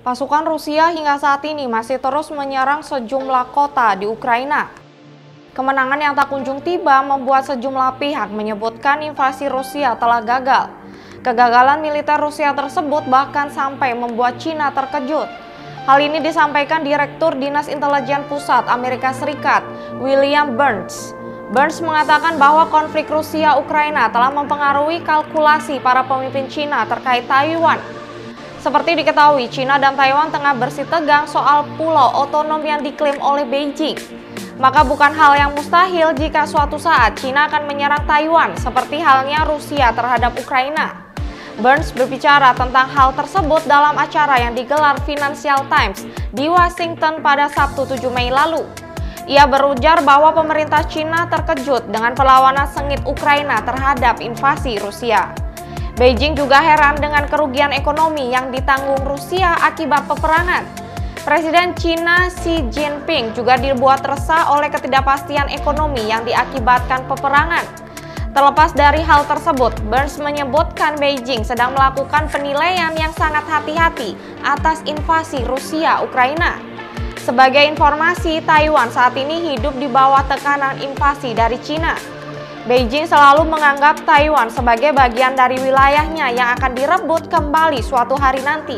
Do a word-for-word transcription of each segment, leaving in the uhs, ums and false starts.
Pasukan Rusia hingga saat ini masih terus menyerang sejumlah kota di Ukraina. Kemenangan yang tak kunjung tiba membuat sejumlah pihak menyebutkan invasi Rusia telah gagal. Kegagalan militer Rusia tersebut bahkan sampai membuat Cina terkejut. Hal ini disampaikan Direktur Dinas Intelijen Pusat Amerika Serikat, William Burns. Burns mengatakan bahwa konflik Rusia-Ukraina telah mempengaruhi kalkulasi para pemimpin Cina terkait Taiwan. Seperti diketahui, Cina dan Taiwan tengah bersitegang soal pulau otonom yang diklaim oleh Beijing. Maka bukan hal yang mustahil jika suatu saat Cina akan menyerang Taiwan, seperti halnya Rusia terhadap Ukraina. Burns berbicara tentang hal tersebut dalam acara yang digelar Financial Times di Washington pada Sabtu tujuh Mei lalu. Ia berujar bahwa pemerintah Cina terkejut dengan perlawanan sengit Ukraina terhadap invasi Rusia. Beijing juga heran dengan kerugian ekonomi yang ditanggung Rusia akibat peperangan. Presiden Cina Xi Jinping juga dibuat resah oleh ketidakpastian ekonomi yang diakibatkan peperangan. Terlepas dari hal tersebut, Burns menyebutkan Beijing sedang melakukan penilaian yang sangat hati-hati atas invasi Rusia-Ukraina. Sebagai informasi, Taiwan saat ini hidup di bawah tekanan invasi dari Cina. Beijing selalu menganggap Taiwan sebagai bagian dari wilayahnya yang akan direbut kembali suatu hari nanti.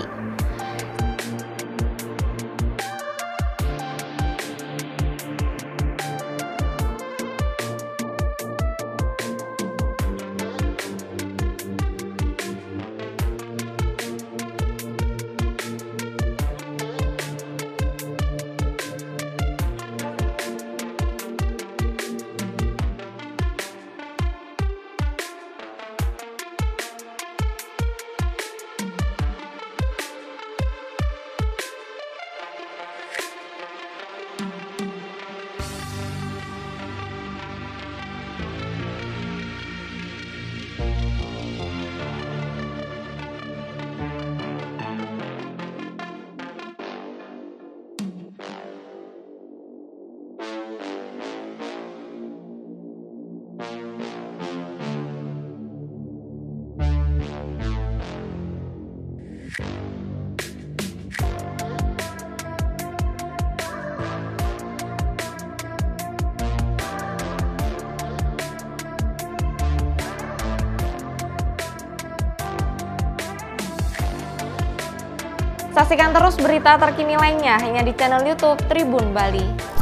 Saksikan terus berita terkini lainnya hanya di channel YouTube Tribun Bali.